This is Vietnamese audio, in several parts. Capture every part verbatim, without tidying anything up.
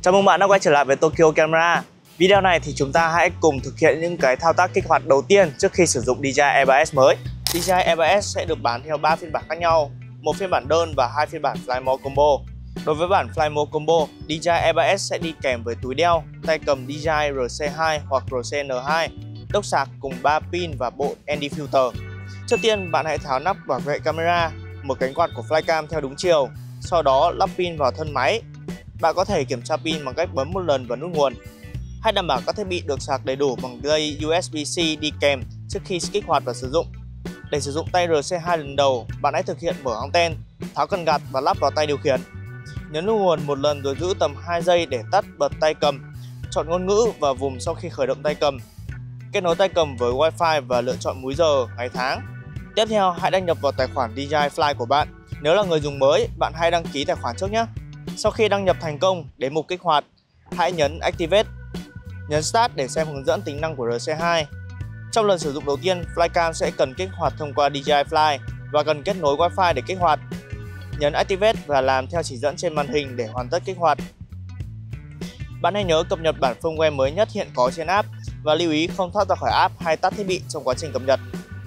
Chào mừng bạn đã quay trở lại với Tokyo Camera. Video này thì chúng ta hãy cùng thực hiện những cái thao tác kích hoạt đầu tiên trước khi sử dụng đê gi i E ba S mới. đê gi i E ba S sẽ được bán theo ba phiên bản khác nhau, một phiên bản đơn và hai phiên bản Fly Mode Combo. Đối với bản Fly Mode Combo, đê gi i E ba S sẽ đi kèm với túi đeo, tay cầm đê gi i R C hai hoặc R C N hai, đốc sạc cùng ba pin và bộ N D filter. Trước tiên, bạn hãy tháo nắp bảo vệ camera, một cánh quạt của Flycam theo đúng chiều, sau đó lắp pin vào thân máy. Bạn có thể kiểm tra pin bằng cách bấm một lần vào nút nguồn. Hãy đảm bảo các thiết bị được sạc đầy đủ bằng dây U S B C đi kèm trước khi kích hoạt và sử dụng. Để sử dụng tay R C hai lần đầu, bạn hãy thực hiện mở anten, tháo cần gạt và lắp vào tay điều khiển. Nhấn nút nguồn một lần rồi giữ tầm hai giây để tắt bật tay cầm. Chọn ngôn ngữ và vùng sau khi khởi động tay cầm. Kết nối tay cầm với Wi-Fi và lựa chọn múi giờ, ngày tháng. Tiếp theo, hãy đăng nhập vào tài khoản đê gi i Fly của bạn. Nếu là người dùng mới, bạn hãy đăng ký tài khoản trước nhé. Sau khi đăng nhập thành công, đến mục kích hoạt, hãy nhấn Activate. Nhấn Start để xem hướng dẫn tính năng của R C hai. Trong lần sử dụng đầu tiên, Flycam sẽ cần kích hoạt thông qua đê gi i Fly và cần kết nối Wi-Fi để kích hoạt. Nhấn Activate và làm theo chỉ dẫn trên màn hình để hoàn tất kích hoạt. Bạn hãy nhớ cập nhật bản firmware mới nhất hiện có trên app và lưu ý không thoát ra khỏi app hay tắt thiết bị trong quá trình cập nhật.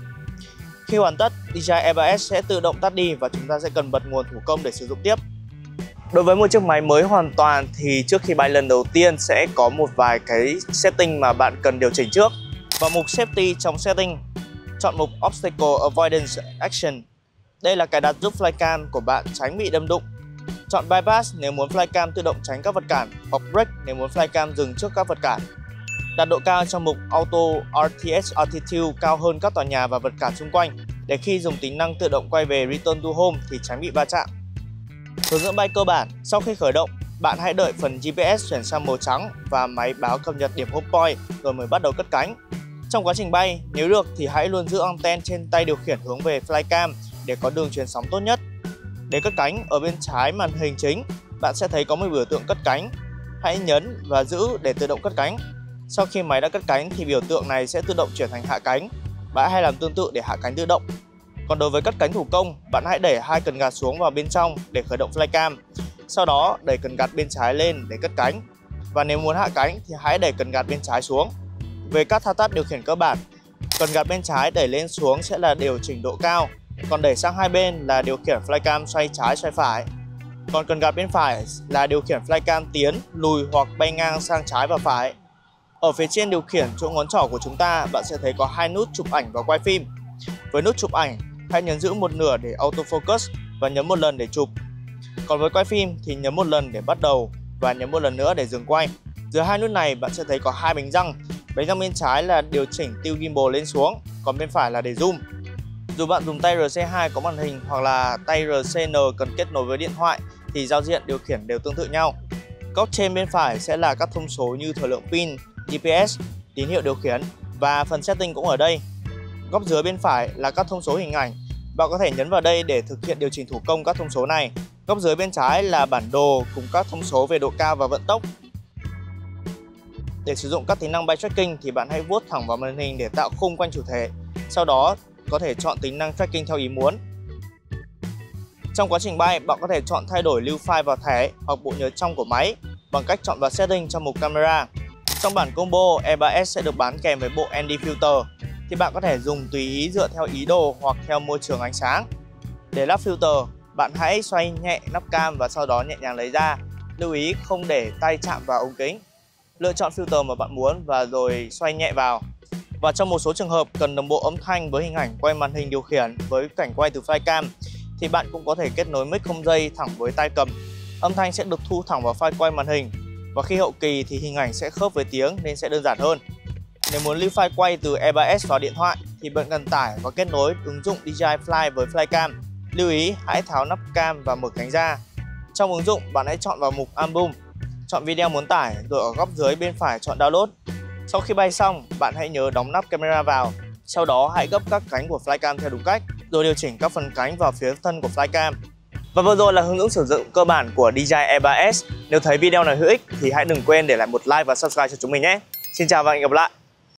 Khi hoàn tất, đê gi i E ba S sẽ tự động tắt đi và chúng ta sẽ cần bật nguồn thủ công để sử dụng tiếp. Đối với một chiếc máy mới hoàn toàn thì trước khi bay lần đầu tiên sẽ có một vài cái setting mà bạn cần điều chỉnh trước. Vào mục Safety trong Setting, chọn mục Obstacle Avoidance Action. Đây là cài đặt giúp Flycam của bạn tránh bị đâm đụng. Chọn Bypass nếu muốn Flycam tự động tránh các vật cản, hoặc Brake nếu muốn Flycam dừng trước các vật cản. Đặt độ cao trong mục Auto R T S Altitude cao hơn các tòa nhà và vật cản xung quanh để khi dùng tính năng tự động quay về Return to Home thì tránh bị va chạm. Hướng dẫn bay cơ bản. Sau khi khởi động, bạn hãy đợi phần G P S chuyển sang màu trắng và máy báo cập nhật điểm home point rồi mới bắt đầu cất cánh. Trong quá trình bay, nếu được thì hãy luôn giữ anten trên tay điều khiển hướng về Flycam để có đường truyền sóng tốt nhất. Để cất cánh, ở bên trái màn hình chính, bạn sẽ thấy có một biểu tượng cất cánh. Hãy nhấn và giữ để tự động cất cánh. Sau khi máy đã cất cánh thì biểu tượng này sẽ tự động chuyển thành hạ cánh. Bạn hãy làm tương tự để hạ cánh tự động. Còn đối với cất cánh thủ công, bạn hãy đẩy hai cần gạt xuống vào bên trong để khởi động Flycam. Sau đó đẩy cần gạt bên trái lên để cất cánh. Và nếu muốn hạ cánh thì hãy đẩy cần gạt bên trái xuống. Về các thao tác điều khiển cơ bản, cần gạt bên trái đẩy lên xuống sẽ là điều chỉnh độ cao, còn đẩy sang hai bên là điều khiển Flycam xoay trái xoay phải. Còn cần gạt bên phải là điều khiển Flycam tiến, lùi hoặc bay ngang sang trái và phải. Ở phía trên điều khiển chỗ ngón trỏ của chúng ta, bạn sẽ thấy có hai nút chụp ảnh và quay phim. Với nút chụp ảnh, hãy nhấn giữ một nửa để autofocus và nhấn một lần để chụp. Còn với quay phim thì nhấn một lần để bắt đầu và nhấn một lần nữa để dừng quay. Giữa hai nút này bạn sẽ thấy có hai bánh răng. Bánh răng bên trái là điều chỉnh tilt gimbal lên xuống, còn bên phải là để zoom. Dù bạn dùng tay R C hai có màn hình hoặc là tay R C N cần kết nối với điện thoại thì giao diện điều khiển đều tương tự nhau. Góc trên bên phải sẽ là các thông số như thời lượng pin, G P S, tín hiệu điều khiển và phần setting cũng ở đây. Góc dưới bên phải là các thông số hình ảnh. Bạn có thể nhấn vào đây để thực hiện điều chỉnh thủ công các thông số này. Góc dưới bên trái là bản đồ cùng các thông số về độ cao và vận tốc. Để sử dụng các tính năng bay tracking thì bạn hãy vuốt thẳng vào màn hình để tạo khung quanh chủ thể. Sau đó có thể chọn tính năng tracking theo ý muốn. Trong quá trình bay, bạn có thể chọn thay đổi lưu file vào thẻ hoặc bộ nhớ trong của máy bằng cách chọn vào Setting trong mục Camera. Trong bản combo, E ba S sẽ được bán kèm với bộ N D filter thì bạn có thể dùng tùy ý dựa theo ý đồ hoặc theo môi trường ánh sáng. Để lắp filter, bạn hãy xoay nhẹ nắp cam và sau đó nhẹ nhàng lấy ra. Lưu ý không để tay chạm vào ống kính. Lựa chọn filter mà bạn muốn và rồi xoay nhẹ vào. Và trong một số trường hợp cần đồng bộ âm thanh với hình ảnh quay màn hình điều khiển với cảnh quay từ Flycam thì bạn cũng có thể kết nối mic không dây thẳng với tay cầm. Âm thanh sẽ được thu thẳng vào file quay màn hình và khi hậu kỳ thì hình ảnh sẽ khớp với tiếng nên sẽ đơn giản hơn. Nếu muốn lưu file quay từ E ba S vào điện thoại thì bạn cần tải và kết nối ứng dụng đê gi i Fly với Flycam. Lưu ý hãy tháo nắp cam và mở cánh ra. Trong ứng dụng bạn hãy chọn vào mục Album, chọn video muốn tải rồi ở góc dưới bên phải chọn Download. Sau khi bay xong, bạn hãy nhớ đóng nắp camera vào. Sau đó hãy gấp các cánh của Flycam theo đúng cách, rồi điều chỉnh các phần cánh vào phía thân của Flycam. Và vừa rồi là hướng dẫn sử dụng cơ bản của đê gi i E ba S. Nếu thấy video này hữu ích thì hãy đừng quên để lại một like và subscribe cho chúng mình nhé. Xin chào và hẹn gặp lại.